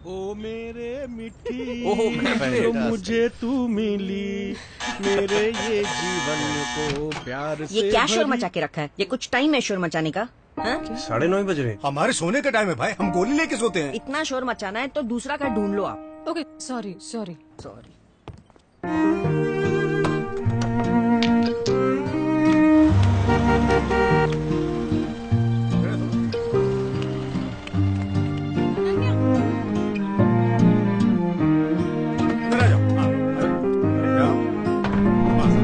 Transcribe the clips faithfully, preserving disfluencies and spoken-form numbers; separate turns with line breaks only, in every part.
ओ मेरे मिठी
ओह,
जो मुझे तू मिली, मेरे ये जीवन को प्यार से
ये क्या शोर
भरी।
मचा के रखा है? ये कुछ टाइम है शोर मचाने का? हाँ?
साढ़े नौ ही बज रहे।
हमारे सोने का टाइम है भाई, हम गोली लेके सोते हैं।
इतना शोर मचाना है तो दूसरा घर ढूंढ लो आप।
Okay, sorry sorry
sorry.
इधर आ जाओ। हाँ, अरे, जाओ। बस।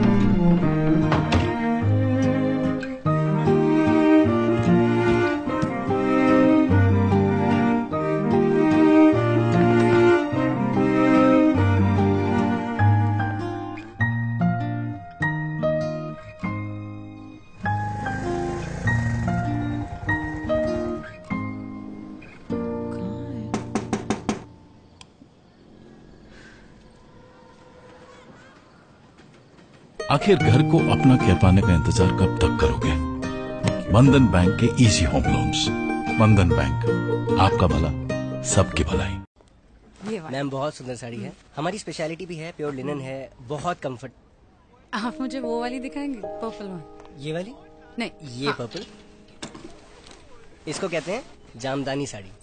आखिर घर को अपना कह पाने का इंतजार कब तक करोगे? बंधन बैंक के easy home loans. Bandhan bank, आपका भला सबकी भलाई।
ये वाला
मैम बहुत सुंदर साड़ी है, हमारी स्पेशलिटी भी है, प्योर लिनन है, बहुत कंफर्ट।
आप मुझे वो वाली दिखाएंगे, पर्पल वन?
ये वाली
नहीं,
ये
हाँ।
पर्पल, इसको कहते हैं जामदानी साड़ी।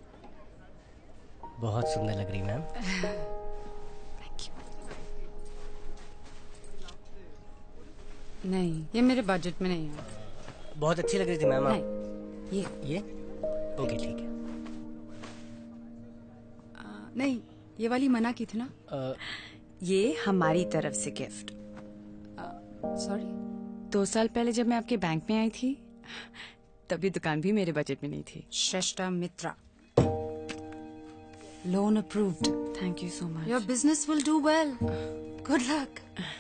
बहुत सुंदर लग रही मैम।
नहीं, ये मेरे बजट में नहीं है।
बहुत अच्छी लग रही थी मैम आप।
नहीं, ये
ये ओके ठीक है।
आ, नहीं, ये वाली मना की थी ना।
अ,
ये हमारी तरफ से गिफ्ट।
सॉरी।
दो साल पहले जब मैं आपके बैंक में आई थी तभी दुकान भी मेरे बजट में नहीं थी।
Shreshtha Mitra, loan approved.
Thank you so much.
Your business will do well. Good luck.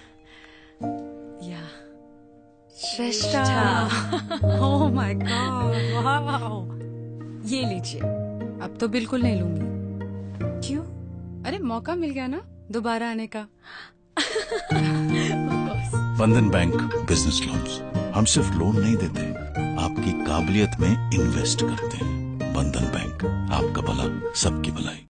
या
Shreshtha. Oh my god, wow.
ये लीजिए।
अब तो बिल्कुल नहीं लूंगी।
क्यों?
अरे मौका मिल गया ना दोबारा आने का।
बंधन बैंक बिजनेस लोन्स। हम सिर्फ लोन नहीं देते, आपकी काबिलियत में इन्वेस्ट करते हैं। बंधन बैंक, आपका भला सबकी भलाई।